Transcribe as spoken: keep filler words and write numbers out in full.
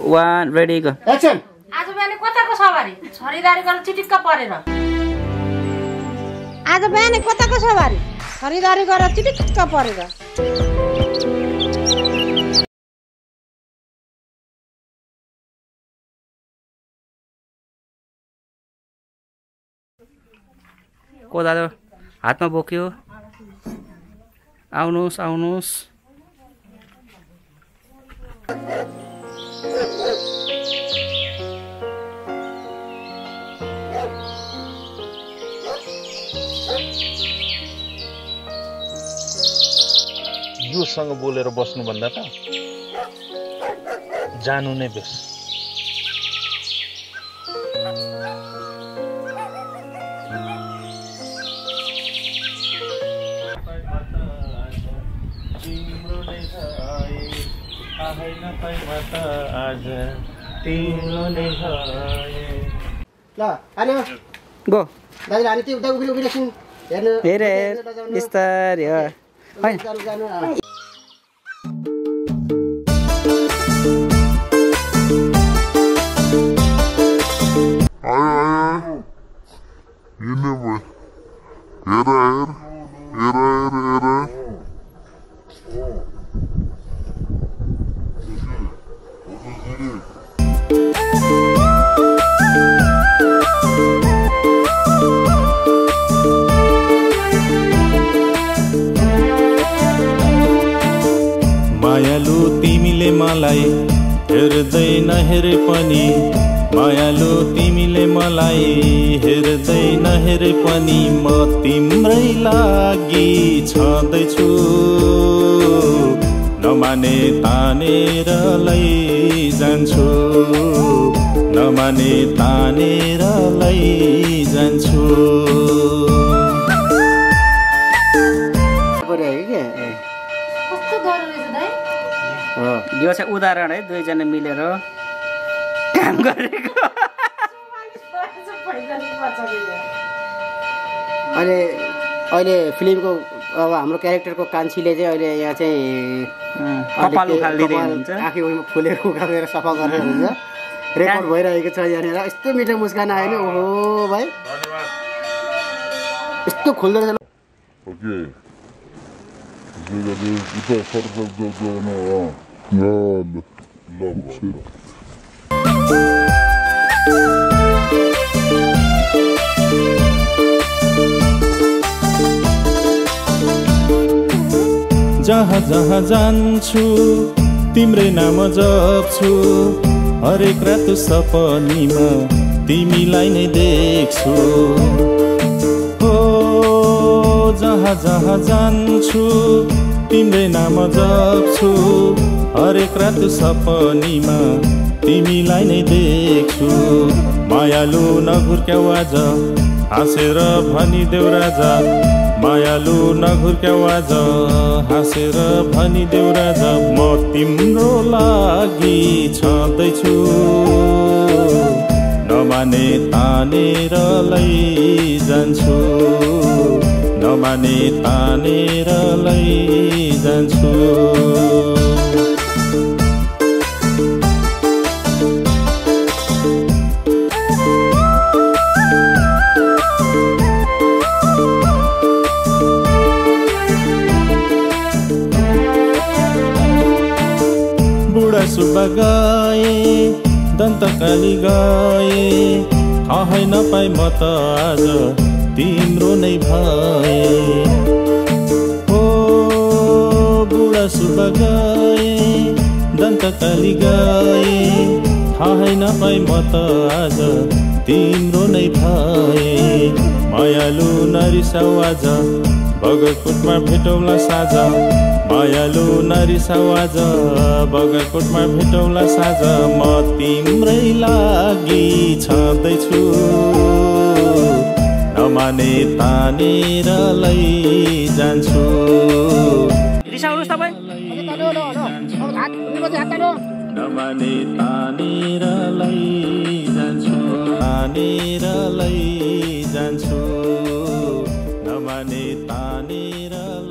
one ready go action आज बिहान कताको सवारी खरिदारी गर्न चिटिक्क परेर आज बिहान कताको सवारी खरिदारी गर्न चिटिक्क परेर कोदालो हातमा बोक्यो आउनुस् आउनुस् योसँग बोलेर बस्नु भन्दा त जानु नै बेस तिम्रो नै आए आए नपाइ मत आज तिम्रो नै आए ल आने गो दाजुले हामी त्यो उता उभिर उभिर एकछिन हेर्नु हेर हेर बिस्तारै हो हैन जानु जानु Ini mah, era era era era era. मायालु तिमीले मलाई हेर्दै नहेरे पनि मायालु तिमीले मलाई हेर्दै नहेरे पनि म तिम्रै लागि छँदैछु नमाने तानेर लैजान्छु नमाने तानेर लैजान्छु कस्तो डर रहेछ दाइ यो चाहिँ उदाहरण है दुईजना मिलेर काम गरेको अहिले अहिले फिल्मको अब हाम्रो क्यारेक्टरको कान्छीले चाहिँ अहिले यहाँ चाहिँ कपाल उखाल्दिँदै हुन्छ आँखी फुलेर उखालेर सफा गरेर हुन्छ रेकर्ड भइरहेको छ यहाँनिर यस्तो मिठो मुस्कान आयो नि ओहो भाइ यस्तो खुल्दो रहेछ Oke. Jadi kita harus jaga-jaga. Ya, lah. जहाँ जहाँ जान्छु तिम्रै नाम जप्छु हरेक रात सपनीमा तिमीलाई नै देख्छु हो जहाँ जहाँ जान्छु तिम्रै नाम जप्छु हरेक रात सपनीमा तिमीलाई नै देख्छु मायालु नघुर्क्याउ आज हाँसेर भनिदेऊ राजा मायालु नघुर्क्याउ आज हाँसेर भनिदेऊ राजा म तिम्रो लागि छँदैछु नमाने तानेर लैजान्छु नमाने तानेर लैजान्छु सुब्बा गए दन्तकाली गए थाहै नपाई म त आज तिम्रो नै भए हो बुढा सुब्बा गए दन्तकाली गए थाहै नपाई म त आज तिम्रो नै भए मायालु नरिसाउ आज बगरकोटमा भेटौँला साझा मायालु नरिसाउ आज बगरकोटमा भेटौँला साझा म तिम्रै लागि छँदैछु नमाने तानेर लैजान्छु रिसाउनुस् तपाईँ नमाने तानेर लैजान्छु तानेर लैजान्छु नमाने तानेर